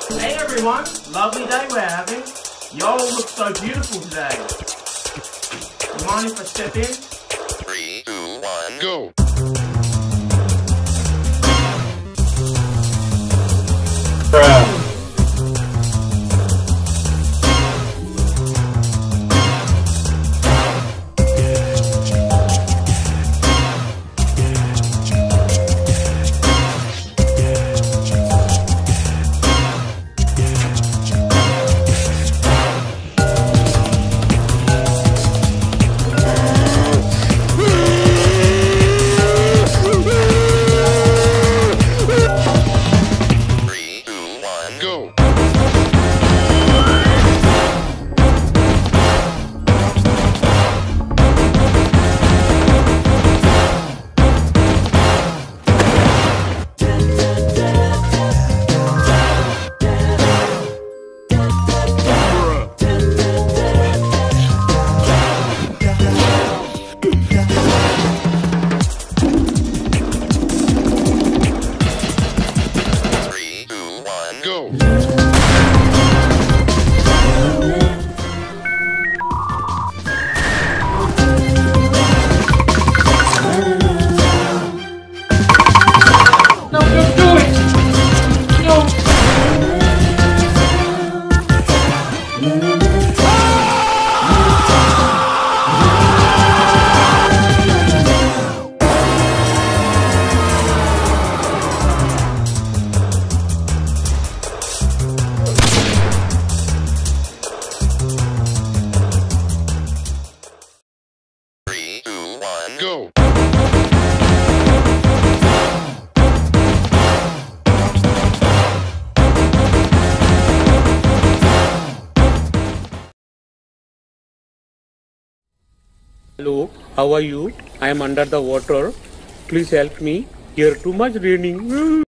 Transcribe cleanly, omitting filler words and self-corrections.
Hey everyone, lovely day we're having. You all look so beautiful today. You mind if I step in? 3, 2, 1, go! Bruh. Go! 3, 2, 1, go! No, don't do it! No! Go! Hello, how are you? I am under the water. Please help me. Here too much raining.